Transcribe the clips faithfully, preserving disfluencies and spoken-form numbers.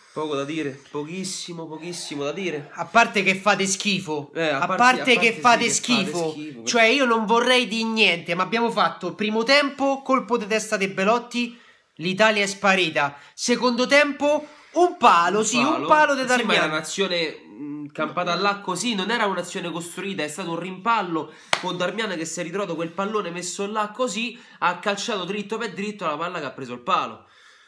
Poco da dire, pochissimo, pochissimo da dire. A parte che fate schifo, eh, a, a, parte, parte a parte che, sì, fate, che schifo. fate schifo. Cioè io non vorrei di niente, ma abbiamo fatto primo tempo, colpo di testa dei Belotti, l'Italia è sparita. Secondo tempo, un palo, un sì, palo. un palo di Darmian. Sì, ma era un'azione campata là così, non era un'azione costruita, è stato un rimpallo con Darmian che si è ritrovato quel pallone messo là così, ha calciato dritto per dritto la palla che ha preso il palo.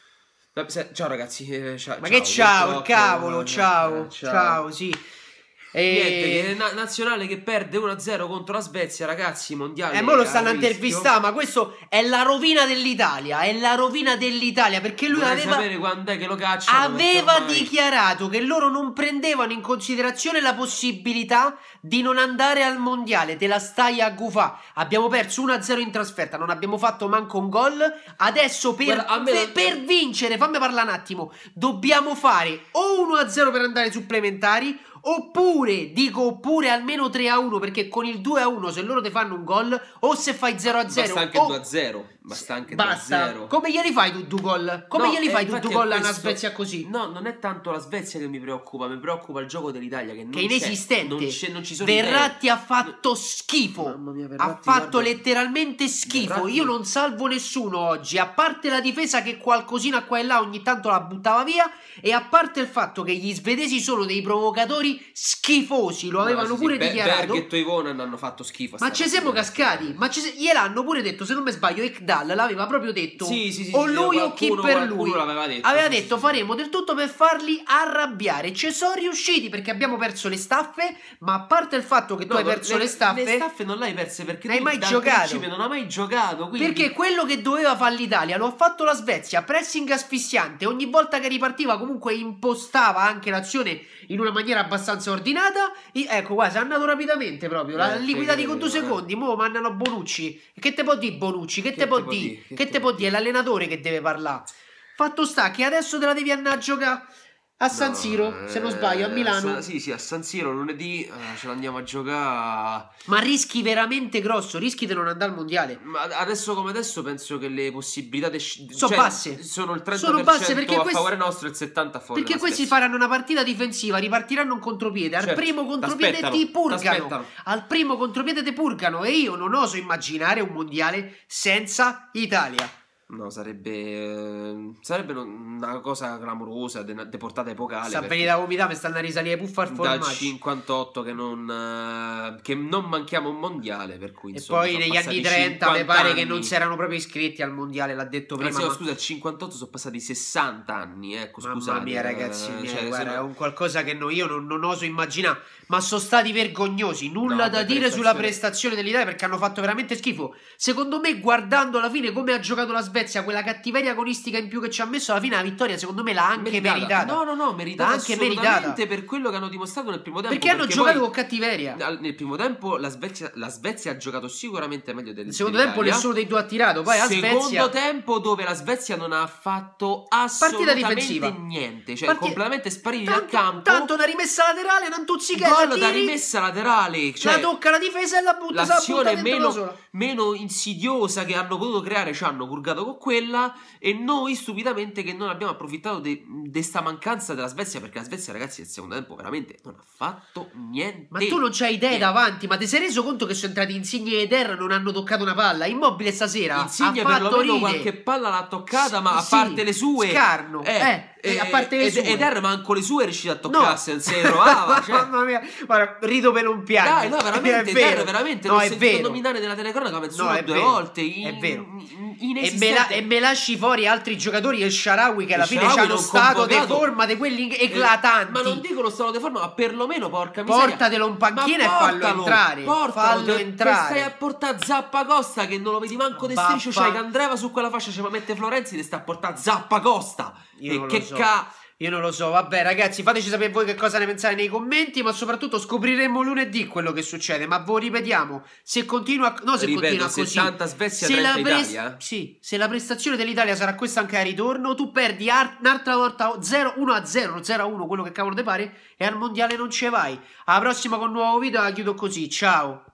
Ciao ragazzi, eh, ciao, ma ciao, che ciao, il cavolo, eh, ciao, eh, ciao, ciao, sì. E... Niente, che na nazionale che perde uno a zero contro la Svezia, ragazzi, mondiale. E mo lo stanno a intervistare, ma questo è la rovina dell'Italia, è la rovina dell'Italia, perché lui Vorrei aveva sapere quando è che lo cacciano, aveva ormai... dichiarato che loro non prendevano in considerazione la possibilità di non andare al mondiale. Te la stai a gufà. Abbiamo perso uno a zero in trasferta, non abbiamo fatto manco un gol. Adesso per, Guarda, me... per, per vincere, fammi parlare un attimo, dobbiamo fare o uno a zero per andare ai supplementari, oppure, dico oppure almeno tre a uno, perché con il due a uno se loro ti fanno un gol, o se fai zero a zero basta anche o... due a zero, basta anche basta. due a zero. Come glieli fai tu due gol? Come no, glieli fai tu due gol questo... a una Svezia così? No, non è tanto la Svezia che mi preoccupa, mi preoccupa il gioco dell'Italia che, non che è inesistente. Non, non ci sono Verratti ha fatto schifo. Mia, Verratti, ha fatto guarda... letteralmente schifo. Verratti... Io non salvo nessuno oggi, a parte la difesa che qualcosina qua e là ogni tanto la buttava via, e a parte il fatto che gli svedesi sono dei provocatori schifosi, lo avevano no, sì, pure sì. dichiarato. Berg e Toivonen hanno fatto schifo. Ma ci siamo cascati, ma ci gliel'hanno pure detto, se non mi sbaglio Ekdal l'aveva proprio detto, sì, sì, sì, o sì, lui qualcuno, o chi per lui aveva detto, aveva sì, detto sì, faremo del tutto per farli arrabbiare. Ci sono riusciti perché abbiamo perso le staffe, ma a parte il fatto che tu no, hai perso le, le staffe, le staffe non l'hai perse perché non hai mai dal giocato, non ha mai giocato, quindi... perché quello che doveva fare l'Italia lo ha fatto la Svezia, pressing asfissiante, ogni volta che ripartiva comunque impostava anche l'azione in una maniera abbastanza ordinata. Ecco qua, si è andato rapidamente proprio, l'ha eh, liquidati con due eh. secondi, mo mandano Bonucci. Che te può dire Bonucci? Che, che te può dire? Che, che te può dire? È l'allenatore che deve parlare. Fatto sta che adesso te la devi andare a giocare a San Siro, no, se non sbaglio, a Milano. Sa, sì, sì, a San Siro lunedì eh, ce l'andiamo a giocare. Ma rischi veramente grosso, rischi di non andare al mondiale. Ma adesso come adesso penso che le possibilità sono cioè, basse. Sono il trenta sono per cento basse perché a questi, favore nostro e il settanta per cento a favore perché questi faranno una partita difensiva, ripartiranno un contropiede, al certo, primo contropiede ti purgano. Al primo contropiede ti purgano e io non oso immaginare un mondiale senza Italia. No, sarebbe eh, sarebbe una cosa clamorosa, de, de portata epocale. Sta venendo da vomitare, mi stanno a risalire puffa al formaggio. Dal cinquantotto che non, eh, che non manchiamo un mondiale, per cui, e insomma, poi negli anni trenta mi pare anni. che non si erano proprio iscritti al mondiale, l'ha detto prima. Sì, ma... scusa, al cinquantotto sono passati sessanta anni, ecco, Mamma scusate. mia ragazzi, eh, miei, cioè, guarda, no... è un qualcosa che no, io non, non oso immaginare, ma sono stati vergognosi, nulla no, da dire prestazione... sulla prestazione dell'Italia, perché hanno fatto veramente schifo. Secondo me, guardando alla fine come ha giocato la Svezia, quella cattiveria agonistica in più che ci ha messo, alla fine la vittoria secondo me l'ha anche meritata. meritata. No, no, no, meritata anche meritata per quello che hanno dimostrato nel primo tempo. Perché, perché hanno giocato con cattiveria. Nel primo tempo la Svezia, la Svezia ha giocato sicuramente meglio del secondo tempo nessuno dei due ha tirato. Poi secondo la Svezia... tempo dove la Svezia non ha fatto assolutamente niente, cioè Partita... completamente spariti dal campo. Tanto una rimessa laterale, non tuzzichetta, gol da rimessa laterale, cioè la tocca la difesa e la butta. L'azione meno, meno insidiosa che hanno potuto creare ci hanno purgato con quella, e noi stupidamente che non abbiamo approfittato di sta mancanza della Svezia, perché la Svezia, ragazzi, nel secondo tempo veramente non ha fatto niente. Ma tu non c'hai idee niente. davanti, ma ti sei reso conto che sono entrati Insigne e Eder, non hanno toccato una palla? Immobile stasera Insigne ha perlomeno fatto ride. qualche palla l'ha toccata, ma a sì, parte le sue Scarno, eh, eh. E a parte le sue. Ed er manco le sue è riuscito a toccarsi, no. Non si trovava, cioè. Mamma mia, guarda, rido per un piano. Dai, no, veramente, è vero, veramente, no, l'ho è sentito vero. nominare nella telecronaca penso no, due vero. volte. In, è vero. In, e, me la, e me lasci fuori altri giocatori, e il Sharawi che alla il fine c'ha uno stato di forma di quelli eclatanti. Ma non dico lo stato di forma, ma perlomeno porca miseria. Portatelo in panchina e fallo entrare. Portalo, fallo entrare. Stai a portare Zappacosta che non lo vedi manco de striscio, c'hai che Andreva su quella fascia, ci mette Florenzi, ti sta a portare Zappacosta. Io e che so. ca... Io non lo so, vabbè ragazzi, fateci sapere voi che cosa ne pensate nei commenti, ma soprattutto scopriremo lunedì quello che succede, ma ve lo ripetiamo, se continua, no se Ripeto, continua così, settanta Svezia, se trenta la Italia, sì, se la prestazione dell'Italia sarà questa anche a ritorno, tu perdi un'altra volta uno a zero, zero a uno, quello che cavolo te pare, e al mondiale non ce vai. Alla prossima con un nuovo video, la chiudo così, ciao!